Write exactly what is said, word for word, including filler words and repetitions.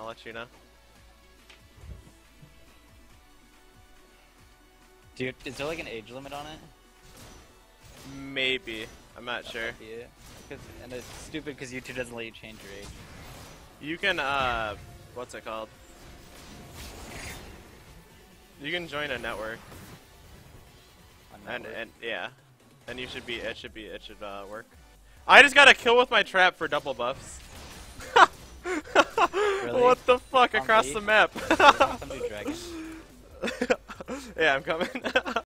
I'll let you know. Dude, is there like an age limit on it? Maybe. I'm not That sure. might be it. 'Cause- and it's stupid because YouTube doesn't let you change your age. You can, uh, what's it called? You can join a network. A And, network. and, yeah. And you should be, it should be, it should, uh, work. I just got a kill with my trap for double buffs. Really? What the fuck, On across base? the map? Come do dragon. Yeah, I'm coming.